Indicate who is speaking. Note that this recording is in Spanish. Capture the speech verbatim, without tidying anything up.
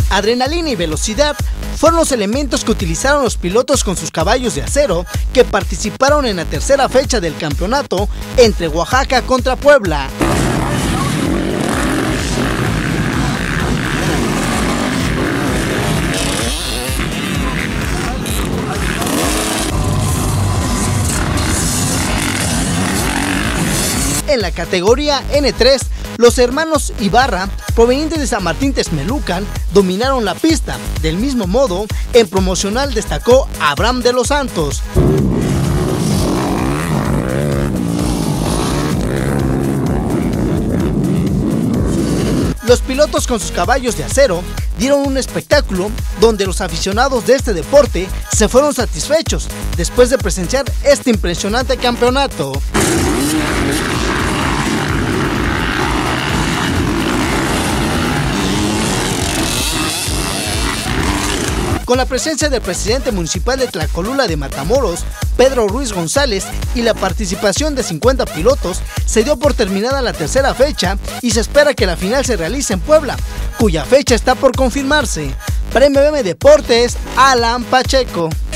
Speaker 1: Adrenalina y velocidad fueron los elementos que utilizaron los pilotos con sus caballos de acero que participaron en la tercera fecha del campeonato entre Oaxaca contra Puebla. En la categoría N tres, los hermanos Ibarra, provenientes de San Martín Texmelucan, dominaron la pista. Del mismo modo, en promocional destacó Abraham de los Santos. Los pilotos con sus caballos de acero dieron un espectáculo donde los aficionados de este deporte se fueron satisfechos después de presenciar este impresionante campeonato. Con la presencia del presidente municipal de Tlacolula de Matamoros, Pedro Ruiz González, y la participación de cincuenta pilotos, se dio por terminada la tercera fecha y se espera que la final se realice en Puebla, cuya fecha está por confirmarse. Para M B M Deportes, Alan Pacheco.